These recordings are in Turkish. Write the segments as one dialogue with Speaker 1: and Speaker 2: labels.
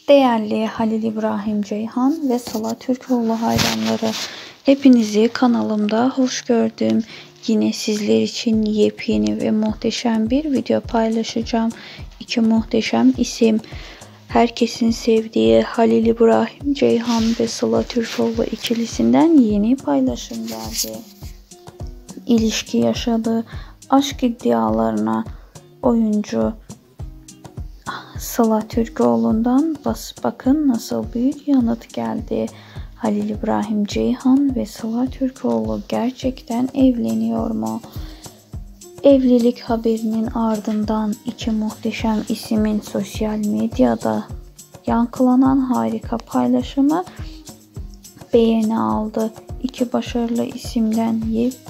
Speaker 1: Değerli Halil İbrahim Ceyhan ve Sıla Türkoğlu hayranları, hepinizi kanalımda hoş gördüm. Yine sizler için yepyeni ve muhteşem bir video paylaşacağım. İki muhteşem isim, herkesin sevdiği Halil İbrahim Ceyhan ve Sıla Türkoğlu ikilisinden yeni paylaşım geldi. İlişki yaşadığı aşk iddialarına oyuncu Sıla Türkoğlu'ndan bakın nasıl bir yanıt geldi. Halil İbrahim Ceyhan ve Sıla Türkoğlu gerçekten evleniyor mu? Evlilik haberinin ardından iki muhteşem isimin sosyal medyada yankılanan harika paylaşımı beğeni aldı. İki başarılı isimden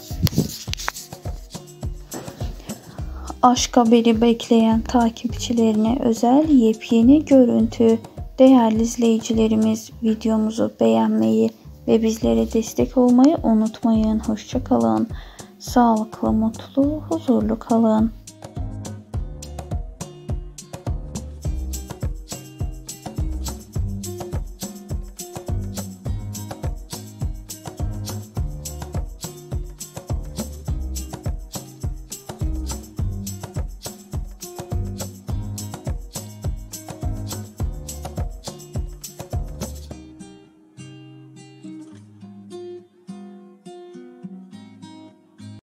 Speaker 1: aşk haberi bekleyen takipçilerine özel yepyeni görüntü. Değerli izleyicilerimiz, videomuzu beğenmeyi ve bizlere destek olmayı unutmayın. Hoşça kalın. Sağlıklı, mutlu, huzurlu kalın.